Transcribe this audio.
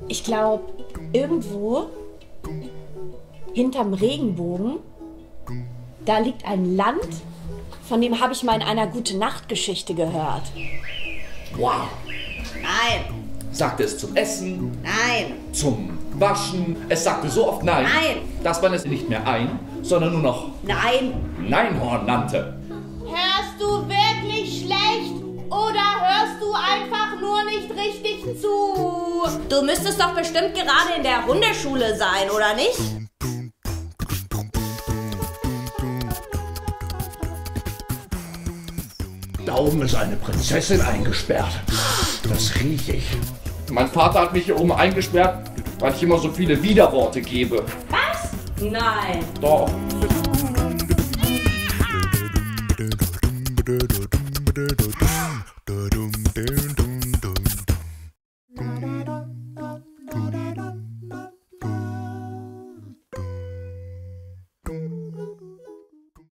Ich glaube, irgendwo hinterm Regenbogen, da liegt ein Land, von dem habe ich mal in einer Gute-Nacht-Geschichte gehört. Wow. Nein. Sagte es zum Essen, Nein. zum Waschen. Es sagte so oft Nein, Nein. dass man es nicht mehr ein, sondern nur noch Nein. Neinhorn nannte. Hörst du wirklich schlecht oder hörst du einfach nur nicht richtig zu? Du müsstest doch bestimmt gerade in der Hundeschule sein, oder nicht? Da oben ist eine Prinzessin eingesperrt. Das rieche ich. Mein Vater hat mich hier oben eingesperrt, weil ich immer so viele Widerworte gebe. Was? Nein. Doch.